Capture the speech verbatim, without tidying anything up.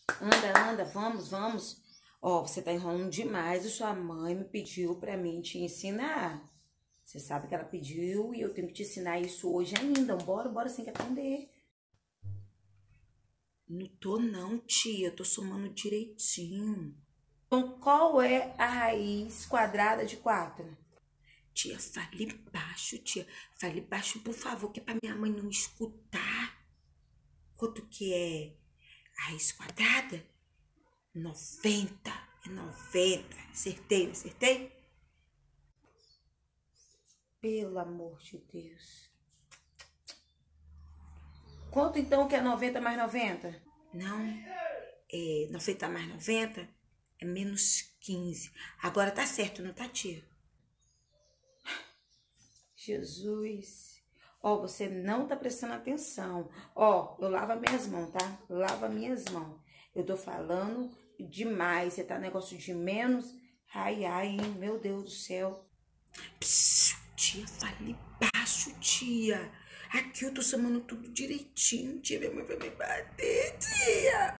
Anda, anda, vamos, vamos. Ó, você tá enrolando demais e sua mãe me pediu pra mim te ensinar. Você sabe que ela pediu e eu tenho que te ensinar isso hoje ainda. Bora, bora, sem que aprender. Não tô não, tia. Tô somando direitinho. Então, qual é a raiz quadrada de quatro? Tia, fale baixo, tia. Fale baixo, por favor, que é pra minha mãe não escutar. Quanto que é a raiz quadrada? Noventa. É noventa. Acertei, acertei? Pelo amor de Deus. Quanto então que é noventa mais noventa? Não, é noventa mais noventa é menos quinze. Agora tá certo, não tá, tia? Jesus. Ó, você não tá prestando atenção. Ó, eu lavo as minhas mãos, tá? Lava minhas mãos. Eu tô falando demais. Você tá negócio de menos. Ai, ai, hein? Meu Deus do céu. Psiu, tia, fale baixo, tia. Aqui eu tô somando tudo direitinho, tia. Minha mãe vai me bater, tia.